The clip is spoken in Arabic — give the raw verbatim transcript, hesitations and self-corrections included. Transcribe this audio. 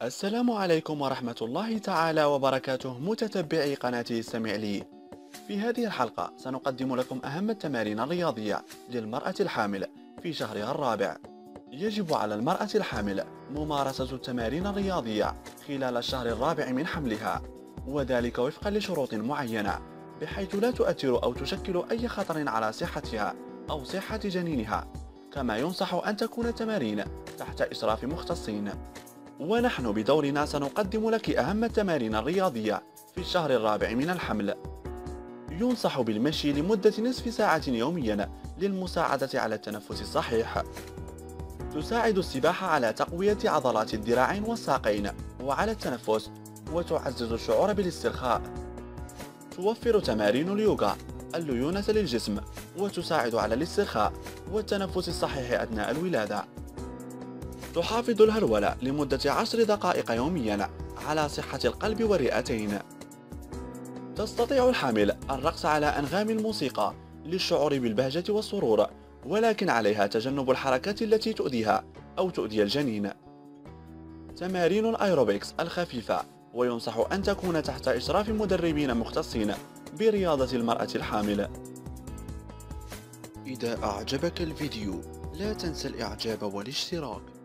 السلام عليكم ورحمة الله تعالى وبركاته، متتبعي قناة استمع لي. في هذه الحلقة سنقدم لكم أهم التمارين الرياضية للمرأة الحامل في شهرها الرابع. يجب على المرأة الحامل ممارسة التمارين الرياضية خلال الشهر الرابع من حملها، وذلك وفقا لشروط معينة بحيث لا تؤثر أو تشكل أي خطر على صحتها أو صحة جنينها. كما ينصح أن تكون التمارين تحت إشراف مختصين. ونحن بدورنا سنقدم لك أهم التمارين الرياضية في الشهر الرابع من الحمل. ينصح بالمشي لمدة نصف ساعة يوميا للمساعدة على التنفس الصحيح. تساعد السباحة على تقوية عضلات الذراعين والساقين وعلى التنفس، وتعزز الشعور بالاسترخاء. توفر تمارين اليوغا الليونة للجسم، وتساعد على الاسترخاء والتنفس الصحيح أثناء الولادة. تحافظ الهرولة لمدة عشر دقائق يوميا على صحة القلب والرئتين. تستطيع الحامل الرقص على أنغام الموسيقى للشعور بالبهجة والسرور، ولكن عليها تجنب الحركات التي تؤذيها أو تؤذي الجنين. تمارين الأيروبكس الخفيفة، وينصح أن تكون تحت إشراف مدربين مختصين برياضة المرأة الحامل. إذا أعجبك الفيديو لا تنسى الإعجاب والاشتراك.